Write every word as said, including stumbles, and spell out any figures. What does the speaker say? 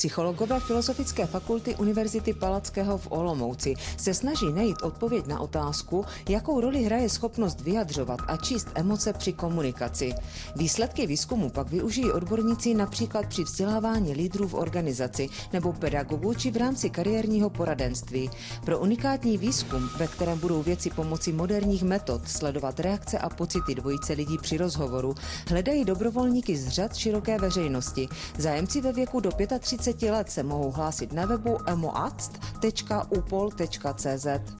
Psychologové Filozofické fakulty Univerzity Palackého v Olomouci se snaží najít odpověď na otázku, jakou roli hraje schopnost vyjadřovat a číst emoce při komunikaci. Výsledky výzkumu pak využijí odborníci například při vzdělávání lídrů v organizaci nebo pedagogů či v rámci kariérního poradenství. Pro unikátní výzkum, ve kterém budou vědci pomocí moderních metod sledovat reakce a pocity dvojice lidí při rozhovoru, hledají dobrovolníky z řad široké veřejnosti. Zájemci ve věku do třiceti pěti let se mohou hlásit na webu emoact tečka upol tečka cz.